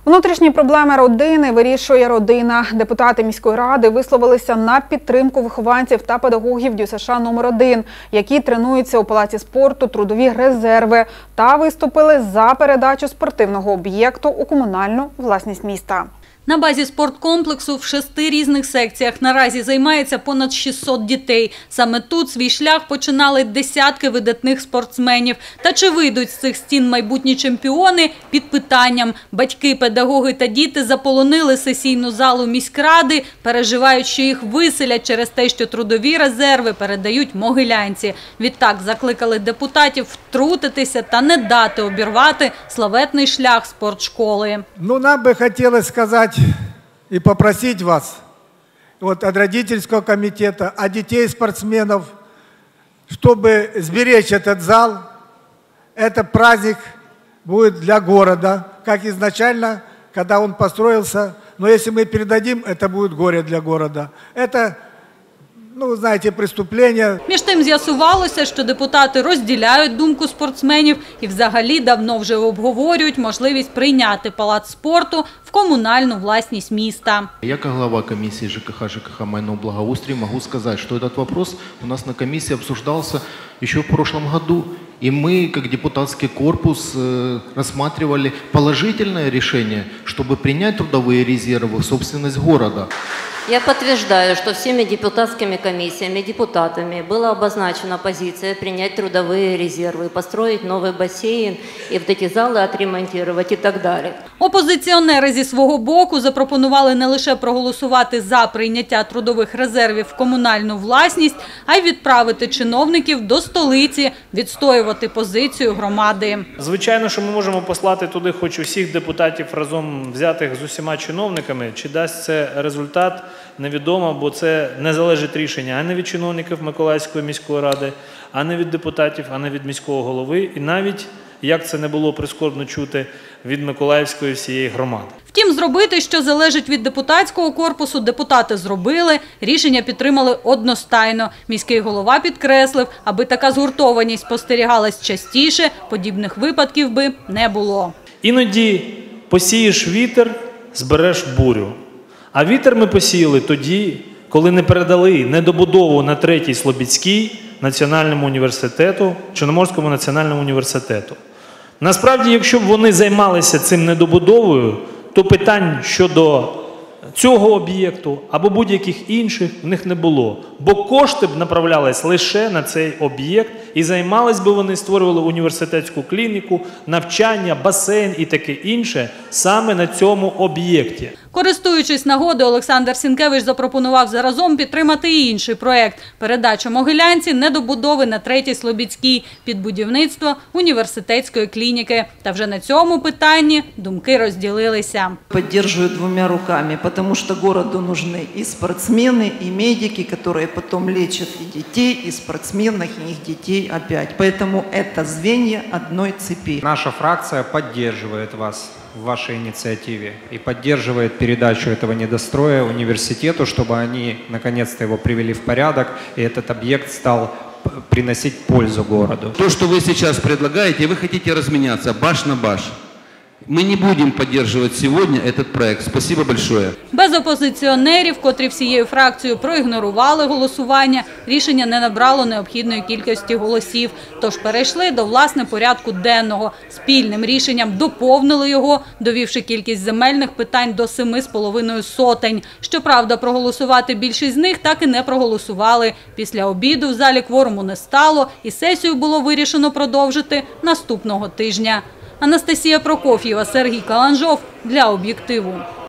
Внутрішні проблеми родини вирішує родина. Депутати міської ради висловилися на підтримку вихованців та педагогів ДЮСШ номер 1, які тренуються у Палаці спорту «Трудові резерви» та виступили за передачу спортивного об'єкту у комунальну власність міста. На базі спорткомплексу в 6 різних секціях наразі займається понад 600 дітей. Саме тут свій шлях починали десятки видатних спортсменів. Та чи вийдуть з цих стін майбутні чемпіони – під питанням. Батьки, педагоги та діти заполонили сесійну залу міськради, переживають, що їх виселять через те, що трудові резерви передають могилянці. Відтак закликали депутатів втрутитися та не дати обірвати славетний шлях спортшколи. Нам би хотілося сказати и попросить вас от родительского комитета, от детей спортсменов, чтобы сберечь этот зал. Это праздник будет для города, как изначально, когда он построился. Но если мы передадим, это будет горе для города. Это, знаете, преступление. Між тим з'ясувалося, що депутати розділяють думку спортсменів і взагалі давно вже обговорюють можливість прийняти палац спорту в комунальну власність міста. Я, как глава комиссии ЖКХ «Майно благоустрия», могу сказать, что этот вопрос у нас на комиссии обсуждался еще в прошлом году. И мы, как депутатский корпус, рассматривали положительное решение, чтобы принять трудовые резервы в собственность города. Я подтверждаю, что всеми депутатскими комиссиями, депутатами была обозначена позиция принять трудовые резервы, построить новый бассейн и вот эти залы отремонтировать и так далее. Опозиціонери зі свого боку запропонували не лише проголосувати за прийняття трудових резервів в комунальну власність, а й відправити чиновників до столиці відстоювати позицію громади. Звичайно, що ми можемо послати туди хоч усіх депутатів разом взятих з усіма чиновниками. Чи дасть це результат, невідомо, бо це не залежить рішення ані від чиновників Миколаївської міської ради, ані від депутатів, ані від міського голови. І навіть, як це не було прискорбно чути, від Миколаївської всієї громади. Втім, зробити, що залежить від депутатського корпусу, депутати зробили, рішення підтримали одностайно. Міський голова підкреслив, аби така згуртованість спостерігалась частіше, подібних випадків би не було. Іноді посієш вітер, збереш бурю. А вітер ми посіяли тоді, коли не передали недобудову на 3-й Слобідській національному університету, Чорноморському національному університету. Насправді, якщо б вони займалися цим недобудовою, то питань щодо цього об'єкту або будь-яких інших в них не було. Бо кошти б направлялись лише на цей об'єкт і займались би вони, створювали університетську клініку, навчання, басейн і таке інше саме на цьому об'єкті. Користуючись нагодою, Олександр Сінкевич запропонував заразом підтримати і інший проєкт – передачу Могилянці недобудови на 3-й Слобідській під будівництво університетської клініки. Та вже на цьому питанні думки розділилися. Підтримую 2 руками, тому що городу нужны і спортсмени, і медики, які потім лічать і дітей, і спортсменів, і їх дітей опять. Тому це звенья одної цепи. Наша фракция поддерживает вас в вашей инициативе и поддерживает передачу этого недостроя университету, чтобы они наконец-то его привели в порядок, и этот объект стал приносить пользу городу. То, что вы сейчас предлагаете, вы хотите разменяться баш на баш. Мы не будем поддерживать сегодня этот проект. Спасибо большое. Без опозиціонерів, котрі всією фракцією проігнорували голосування, рішення не набрало необхідної кількості голосів. Тож перейшли до, власне, порядку денного. Спільним рішенням доповнили його, довівши кількість земельних питань до 7,5 сотень. Щоправда, проголосувати більшість з них так і не проголосували. Після обіду в залі кворуму не стало, і сесію було вирішено продовжити наступного тижня. Анастасія Прокоф'єва, Сергій Каланжов для «Об'єктиву».